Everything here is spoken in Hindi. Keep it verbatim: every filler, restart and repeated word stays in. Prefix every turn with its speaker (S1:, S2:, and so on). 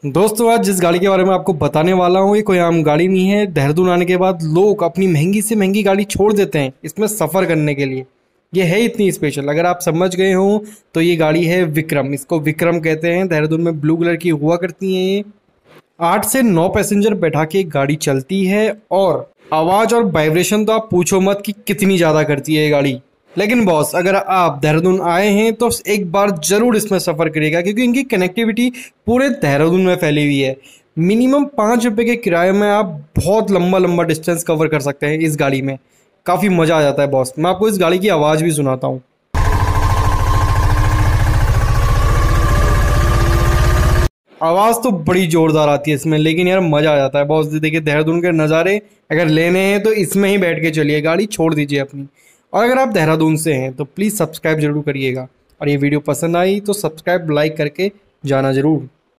S1: दोस्तों आज जिस गाड़ी के बारे में आपको बताने वाला हूँ ये कोई आम गाड़ी नहीं है। देहरादून आने के बाद लोग अपनी महंगी से महंगी गाड़ी छोड़ देते हैं इसमें सफ़र करने के लिए। ये है इतनी स्पेशल, अगर आप समझ गए हो तो ये गाड़ी है विक्रम। इसको विक्रम कहते हैं। देहरादून में ब्लू कलर की हुआ करती हैं ये। आठ से नौ पैसेंजर बैठा के गाड़ी चलती है और आवाज़ और वाइब्रेशन तो आप पूछो मत कि कितनी ज़्यादा करती है ये गाड़ी। लेकिन बॉस अगर आप देहरादून आए हैं तो एक बार ज़रूर इसमें सफ़र करिएगा क्योंकि इनकी कनेक्टिविटी पूरे देहरादून में फैली हुई है। मिनिमम पाँच रुपये के किराए में आप बहुत लंबा लंबा डिस्टेंस कवर कर सकते हैं इस गाड़ी में। काफ़ी मज़ा आ जाता है बॉस। मैं आपको इस गाड़ी की आवाज़ भी सुनाता हूँ। आवाज़ तो बड़ी ज़ोरदार आती है इसमें, लेकिन यार मज़ा आ जाता है बॉस। देखिए देहरादून के नज़ारे अगर लेने हैं तो इसमें ही बैठ के चलिए, गाड़ी छोड़ दीजिए अपनी। और अगर आप देहरादून से हैं तो प्लीज़ सब्सक्राइब ज़रूर करिएगा। और ये वीडियो पसंद आई तो सब्सक्राइब लाइक करके जाना ज़रूर।